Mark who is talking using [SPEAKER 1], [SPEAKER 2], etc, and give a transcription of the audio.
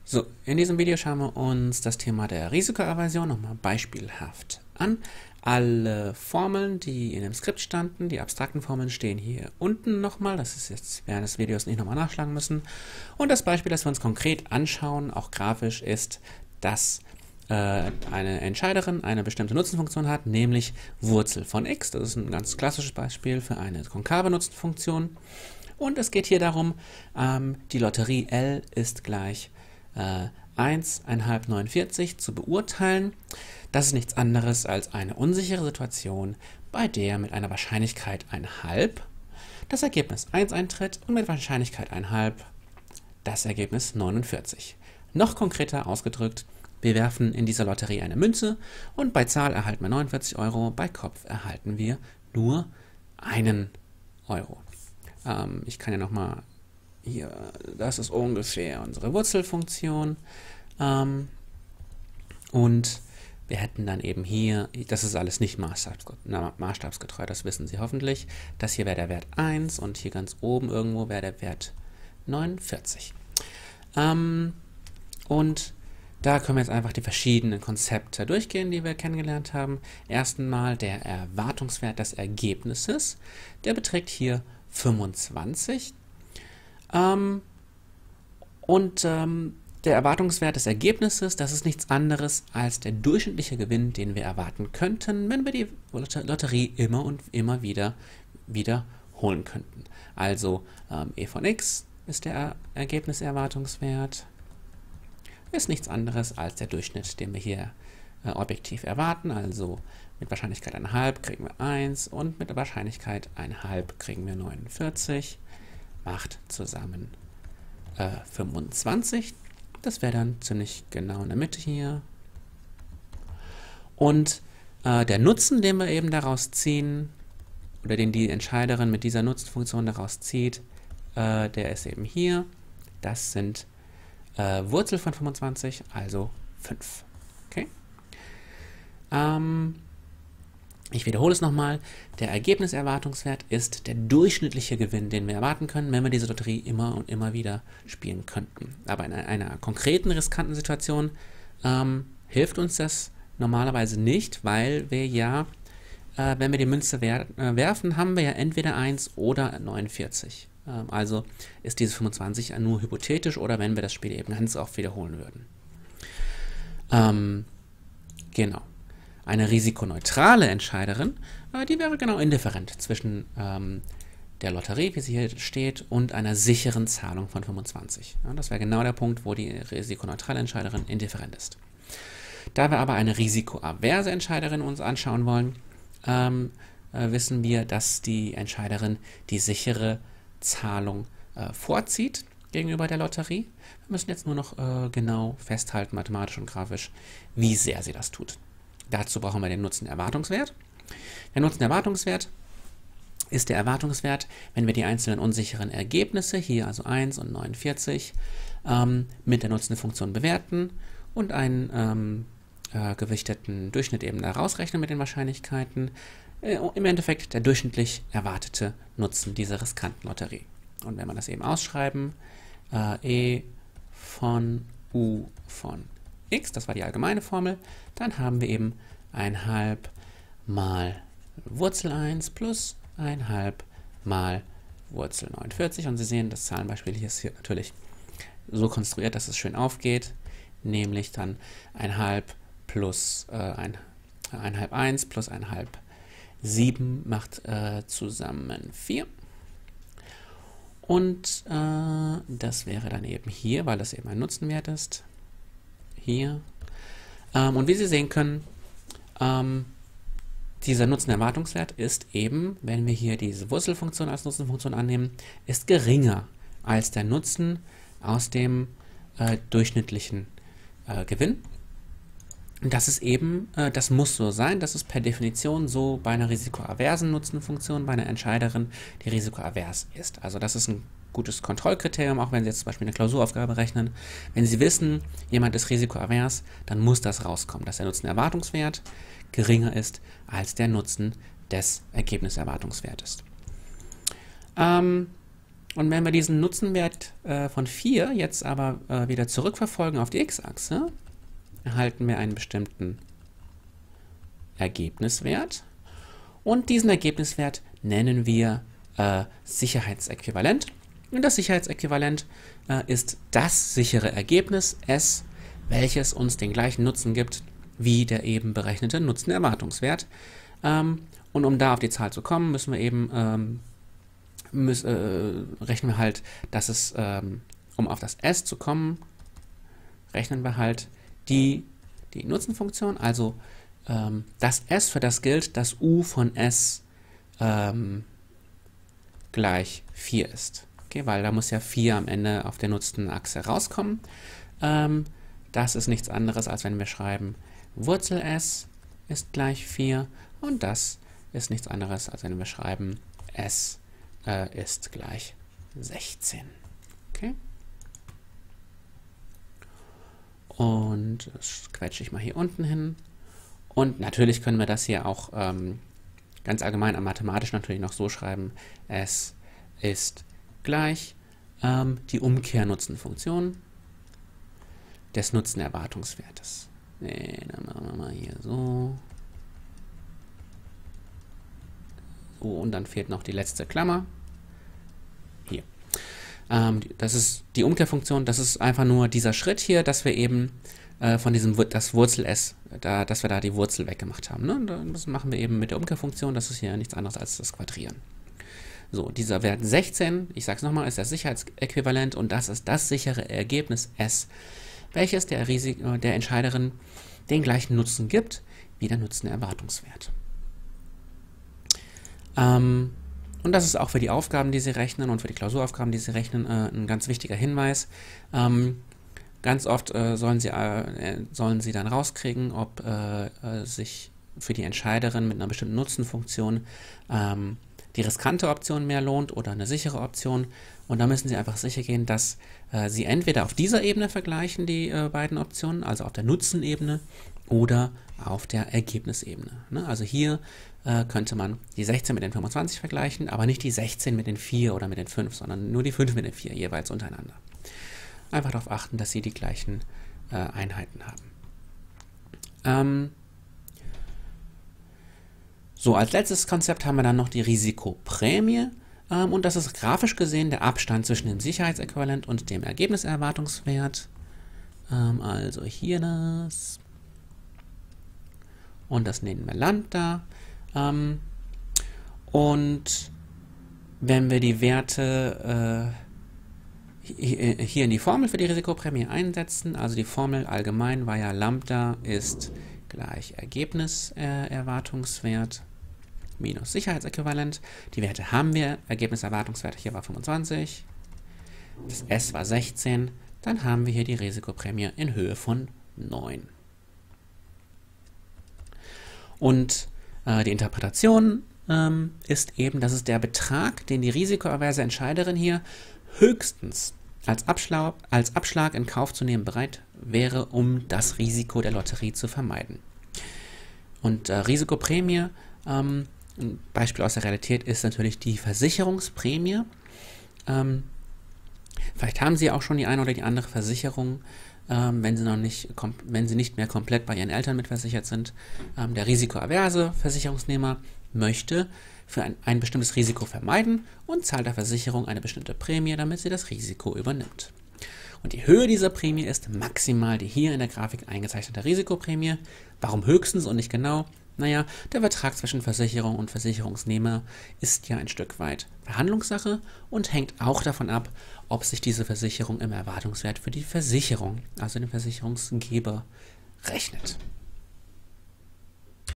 [SPEAKER 1] So, in diesem Video schauen wir uns das Thema der Risikoaversion nochmal beispielhaft an. Alle Formeln, die in dem Skript standen, die abstrakten Formeln, stehen hier unten nochmal. Das ist jetzt während des Videos nicht nochmal nachschlagen müssen. Und das Beispiel, das wir uns konkret anschauen, auch grafisch, ist, dass eine Entscheiderin eine bestimmte Nutzenfunktion hat, nämlich Wurzel von x. Das ist ein ganz klassisches Beispiel für eine konkave Nutzenfunktion. Und es geht hier darum, die Lotterie L ist gleich 1,549 zu beurteilen. Das ist nichts anderes als eine unsichere Situation, bei der mit einer Wahrscheinlichkeit 1,5 das Ergebnis 1 eintritt und mit Wahrscheinlichkeit 1,5 das Ergebnis 49. Noch konkreter ausgedrückt, wir werfen in dieser Lotterie eine Münze und bei Zahl erhalten wir 49 Euro, bei Kopf erhalten wir nur 1 Euro. Ich kann ja nochmal hier, das ist ungefähr unsere Wurzelfunktion. Und wir hätten dann eben hier, das ist alles nicht maßstabsgetreu, das wissen Sie hoffentlich. Das hier wäre der Wert 1 und hier ganz oben irgendwo wäre der Wert 49. Und da können wir jetzt einfach die verschiedenen Konzepte durchgehen, die wir kennengelernt haben. Erstmal der Erwartungswert des Ergebnisses, der beträgt hier 25. Der Erwartungswert des Ergebnisses, das ist nichts anderes als der durchschnittliche Gewinn, den wir erwarten könnten, wenn wir die Lotterie immer und immer wieder wiederholen könnten. Also e von x ist der Ergebniserwartungswert, ist nichts anderes als der Durchschnitt, den wir hier objektiv erwarten. Also mit Wahrscheinlichkeit 1,5 kriegen wir 1 und mit der Wahrscheinlichkeit 1,5 kriegen wir 49. Macht zusammen 25. Das wäre dann ziemlich genau in der Mitte hier. Und der Nutzen, den wir eben daraus ziehen, oder den die Entscheiderin mit dieser Nutzenfunktion daraus zieht, der ist eben hier. Das sind Wurzel von 25, also 5. Okay? Ich wiederhole es nochmal. Der Ergebniserwartungswert ist der durchschnittliche Gewinn, den wir erwarten können, wenn wir diese Lotterie immer und immer wieder spielen könnten. Aber in einer konkreten, riskanten Situation hilft uns das normalerweise nicht, weil wir ja, wenn wir die Münze werfen, haben wir ja entweder 1 oder 49. Also ist diese 25 nur hypothetisch oder wenn wir das Spiel eben ganz oft wiederholen würden. Genau. Eine risikoneutrale Entscheiderin, die wäre genau indifferent zwischen der Lotterie, wie sie hier steht, und einer sicheren Zahlung von 25. Ja, das wäre genau der Punkt, wo die risikoneutrale Entscheiderin indifferent ist. Da wir aber eine risikoaverse Entscheiderin uns anschauen wollen, wissen wir, dass die Entscheiderin die sichere Zahlung vorzieht gegenüber der Lotterie. Wir müssen jetzt nur noch genau festhalten, mathematisch und grafisch, wie sehr sie das tut. Dazu brauchen wir den Nutzenerwartungswert. Der Nutzenerwartungswert ist der Erwartungswert, wenn wir die einzelnen unsicheren Ergebnisse, hier also 1 und 49, mit der Nutzenfunktion bewerten und einen gewichteten Durchschnitt eben da rausrechnen mit den Wahrscheinlichkeiten. Im Endeffekt der durchschnittlich erwartete Nutzen dieser riskanten Lotterie. Und wenn wir das eben ausschreiben, E von U von x, das war die allgemeine Formel, dann haben wir eben 1,5 mal Wurzel 1 plus 1,5 mal Wurzel 49. Und Sie sehen, das Zahlenbeispiel hier ist hier natürlich so konstruiert, dass es schön aufgeht, nämlich dann 1,5 plus 1,5 1 plus 1,5 7 macht zusammen 4. Und das wäre dann eben hier, weil das eben ein Nutzenwert ist, hier. Und wie Sie sehen können, dieser Nutzenerwartungswert ist eben, wenn wir hier diese Wurzelfunktion als Nutzenfunktion annehmen, ist geringer als der Nutzen aus dem durchschnittlichen Gewinn. Und das ist eben, das muss so sein, das ist per Definition so bei einer risikoaversen Nutzenfunktion, bei einer Entscheiderin, die risikoavers ist. Also das ist ein gutes Kontrollkriterium, auch wenn Sie jetzt zum Beispiel eine Klausuraufgabe rechnen. Wenn Sie wissen, jemand ist risikoavers, dann muss das rauskommen, dass der Nutzenerwartungswert geringer ist als der Nutzen des Ergebniserwartungswertes. Und wenn wir diesen Nutzenwert von 4 jetzt aber wieder zurückverfolgen auf die x-Achse, erhalten wir einen bestimmten Ergebniswert. Und diesen Ergebniswert nennen wir Sicherheitsäquivalent. Und das Sicherheitsäquivalent ist das sichere Ergebnis S, welches uns den gleichen Nutzen gibt wie der eben berechnete Nutzenerwartungswert. Und um da auf die Zahl zu kommen, müssen wir eben rechnen wir halt, dass es, um auf das S zu kommen, rechnen wir halt die Nutzenfunktion, also das S, für das gilt, dass U von S gleich 4 ist. Okay, weil da muss ja 4 am Ende auf der Nutzenachse rauskommen. Das ist nichts anderes, als wenn wir schreiben, Wurzel S ist gleich 4 und das ist nichts anderes, als wenn wir schreiben, S ist gleich 16. Okay? Und das quetsche ich mal hier unten hin. Und natürlich können wir das hier auch ganz allgemein mathematisch natürlich noch so schreiben, S ist gleich die Umkehrnutzenfunktion des Nutzenerwartungswertes. Nee, dann machen wir mal hier so. So, und dann fehlt noch die letzte Klammer. Hier. Das ist die Umkehrfunktion, das ist einfach nur dieser Schritt hier, dass wir eben von diesem das Wurzel S, dass wir da die Wurzel weggemacht haben. Ne? Das machen wir eben mit der Umkehrfunktion, das ist hier nichts anderes als das Quadrieren. So, dieser Wert 16, ich sage es nochmal, ist das Sicherheitsäquivalent und das ist das sichere Ergebnis S, welches der Entscheiderin den gleichen Nutzen gibt wie der Nutzenerwartungswert. Und das ist auch für die Aufgaben, die Sie rechnen und für die Klausuraufgaben, die Sie rechnen, ein ganz wichtiger Hinweis. Ganz oft sollen Sie dann rauskriegen, ob sich für die Entscheiderin mit einer bestimmten Nutzenfunktion die riskante Option mehr lohnt oder eine sichere Option. Und da müssen Sie einfach sicher gehen, dass Sie entweder auf dieser Ebene vergleichen, die beiden Optionen, also auf der Nutzenebene oder auf der Ergebnisebene. Ne? Also hier könnte man die 16 mit den 25 vergleichen, aber nicht die 16 mit den 4 oder mit den 5, sondern nur die 5 mit den 4 jeweils untereinander. Einfach darauf achten, dass Sie die gleichen Einheiten haben. So, als letztes Konzept haben wir dann noch die Risikoprämie. Und das ist grafisch gesehen der Abstand zwischen dem Sicherheitsäquivalent und dem Ergebniserwartungswert. Also hier das. Und das nennen wir Lambda. Und wenn wir die Werte hier in die Formel für die Risikoprämie einsetzen, also die Formel allgemein war ja Lambda ist gleich Ergebniserwartungswert minus Sicherheitsäquivalent. Die Werte haben wir, Ergebniserwartungswert hier war 25, das S war 16, dann haben wir hier die Risikoprämie in Höhe von 9. Und die Interpretation ist eben, dass es der Betrag, den die risikoaverse Entscheiderin hier höchstens als Abschlag in Kauf zu nehmen bereit wäre, um das Risiko der Lotterie zu vermeiden. Und Risikoprämie, ein Beispiel aus der Realität ist natürlich die Versicherungsprämie. Vielleicht haben Sie auch schon die eine oder die andere Versicherung, wenn Sie nicht mehr komplett bei Ihren Eltern mitversichert sind. Der risikoaverse Versicherungsnehmer möchte für ein bestimmtes Risiko vermeiden und zahlt der Versicherung eine bestimmte Prämie, damit sie das Risiko übernimmt. Und die Höhe dieser Prämie ist maximal die hier in der Grafik eingezeichnete Risikoprämie. Warum höchstens und nicht genau? Naja, der Vertrag zwischen Versicherung und Versicherungsnehmer ist ja ein Stück weit Verhandlungssache und hängt auch davon ab, ob sich diese Versicherung im Erwartungswert für die Versicherung, also den Versicherungsgeber, rechnet.